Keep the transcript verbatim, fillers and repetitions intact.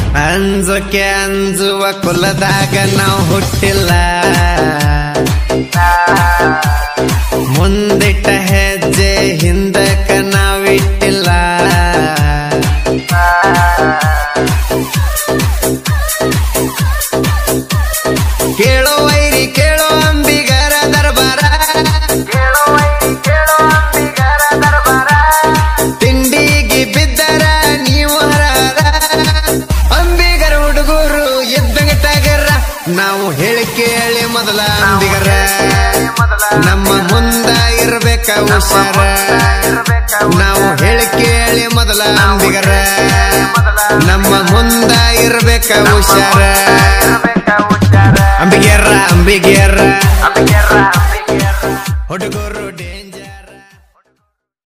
ಅಂಜೋಕೆ ಅಂಜುವ ಕುಲದಾಗ ನಾವು ಹುಟ್ಟಿಲ್ಲ, ಮುಂದಿಟ್ಟ ಹೆಜ್ಜೆ ಹಿಂದಕ್ಕ ನಾವಿಟ್ಟಿಲ್ಲ. ಕೇಳೋ ವೈರಿ ಕೇಳೋ ಅಂಬಿಗರ ದರ್ಬಾರ, ತಿಂಡಿಗೆ ಬಿದ್ದರ ನೀವು ಹರಹರ. ಅಂಬಿಗರ ಹುಡುಗರು ಇದ್ದಂಗ ಟಗರ, ನಾವು ಹೇಳಿ ಕೇಳಿ ಮೊದಲ ಅಂಬಿಗರ. ನಮ್ಮ ಮುಂದ ಇರ್ಬೇಕ ಹುಷಾರ, ನಾವು ಹೇಳಿ ಕೇಳಿ ಮೊದಲ ಅಂಬಿಗರ. ನಮ್ಮ ಮುಂದ ಇರ್ಬೇಕ ಹುಷಾರ. ಅಂಬಿಗರ ಅಂಬಿಗರ ಹುಡುಗರು